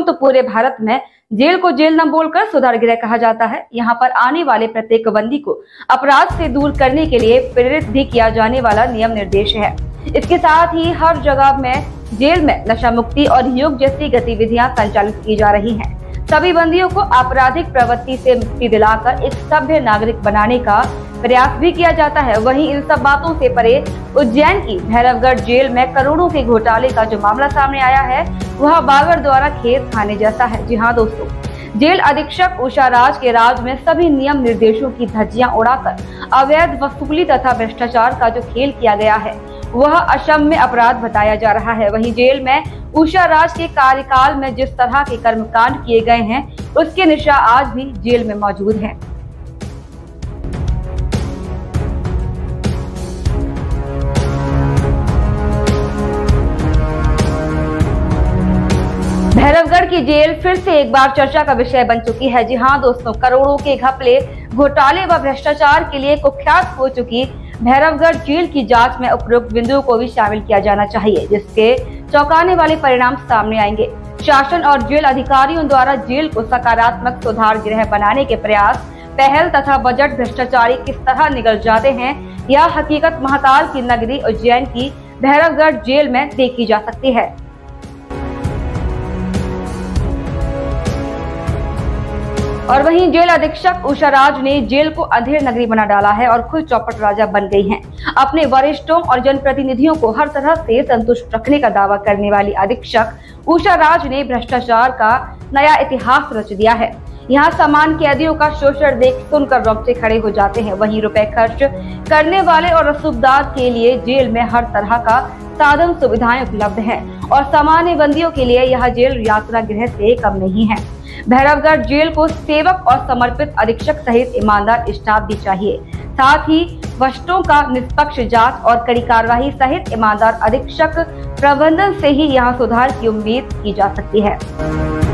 तो पूरे भारत में जेल को जेल न बोलकर सुधार गृह कहा जाता है। यहाँ पर आने वाले प्रत्येक बंदी को अपराध से दूर करने के लिए प्रेरित भी किया जाने वाला नियम निर्देश है। इसके साथ ही हर जगह में जेल में नशा मुक्ति और योग जैसी गतिविधियां संचालित की जा रही हैं। सभी बंदियों को आपराधिक प्रवृत्ति से मुक्ति दिलाकर एक सभ्य नागरिक बनाने का प्रयास भी किया जाता है। वहीं इन सब बातों से परे उज्जैन की भैरवगढ़ जेल में करोड़ों के घोटाले का जो मामला सामने आया है वह बाबर द्वारा खेत खाने जैसा है। जी हाँ दोस्तों, जेल अधीक्षक उषा राज के राज में सभी नियम निर्देशों की धज्जियां उड़ाकर अवैध वसूली तथा भ्रष्टाचार का जो खेल किया गया है वह अक्षम्य अपराध बताया जा रहा है। वहीं जेल में उषा राज के कार्यकाल में जिस तरह के कर्मकांड किए गए हैं उसके निशान आज भी जेल में मौजूद हैं। भैरवगढ़ की जेल फिर से एक बार चर्चा का विषय बन चुकी है। जी हाँ दोस्तों, करोड़ों के घपले, घोटाले व भ्रष्टाचार के लिए कुख्यात हो चुकी भैरवगढ़ जेल की जांच में उपरोक्त बिंदुओं को भी शामिल किया जाना चाहिए, जिसके चौंकाने वाले परिणाम सामने आएंगे। शासन और जेल अधिकारियों द्वारा जेल को सकारात्मक सुधार गृह बनाने के प्रयास, पहल तथा बजट भ्रष्टाचारी किस तरह निगल जाते हैं, यह हकीकत महाकाल की नगरी उज्जैन की भैरवगढ़ जेल में देखी जा सकती है। और वहीं जेल अधीक्षक उषा राज ने जेल को अंधेर नगरी बना डाला है और खुद चौपट राजा बन गई हैं। अपने वरिष्ठों और जनप्रतिनिधियों को हर तरह से संतुष्ट रखने का दावा करने वाली अधीक्षक उषा राज ने भ्रष्टाचार का नया इतिहास रच दिया है। यहाँ समान कैदियों का शोषण देख सुनकर रोंगटे खड़े हो जाते हैं। वहीं रुपए खर्च करने वाले और रसूखदार के लिए जेल में हर तरह का साधन सुविधाएं उपलब्ध हैं और सामान्य बंदियों के लिए यह जेल यात्रा गृह से कम नहीं है। भैरवगढ़ जेल को सेवक और समर्पित अधीक्षक सहित ईमानदार स्टाफ भी चाहिए। साथ ही भ्रष्टों का निष्पक्ष जांच और कड़ी कार्रवाई सहित ईमानदार अधीक्षक प्रबंधन से ही यहाँ सुधार की उम्मीद की जा सकती है।